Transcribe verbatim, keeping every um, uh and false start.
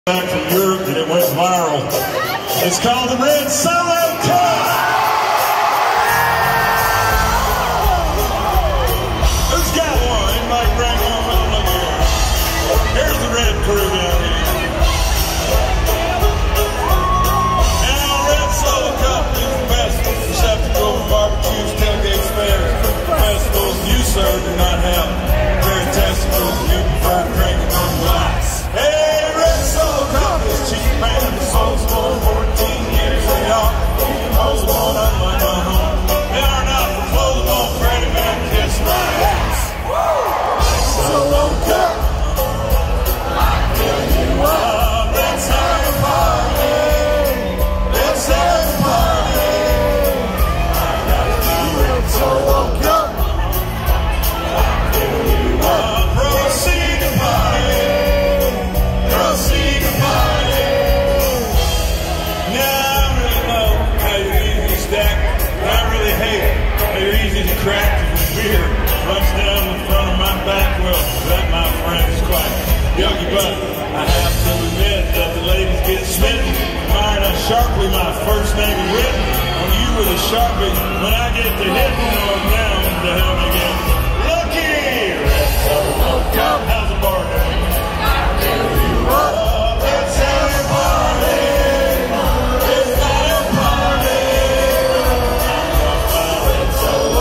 Back from Europe and it went viral. It's called the Red Solo Cup. Who's got one? Anybody bring one? Oh, look here. Here's the red crew down here. Now, Red Solo Cup is the best receptacle for barbecues, tailgates, fairs, festivals. You, sir, do not have very testicles. You can find drinking on the lights. Hey! Cheap man, the soul's born fourteen years they are. Most born up my home. They are not for clothes on Freddie Mac, kiss my ass. So woke up, I tell you what, let's have a party. Let's have a party. I gotta do it, so woke up, I tell you what, proceed to party. Proceed to party. Crack the beer runs down the front of my back. Well, that, my friend, is quite yogi, but I have to admit that the ladies get smitten. Mine are sharply, my first name is written on you with a sharpie. When I get to hitting on down to hell again.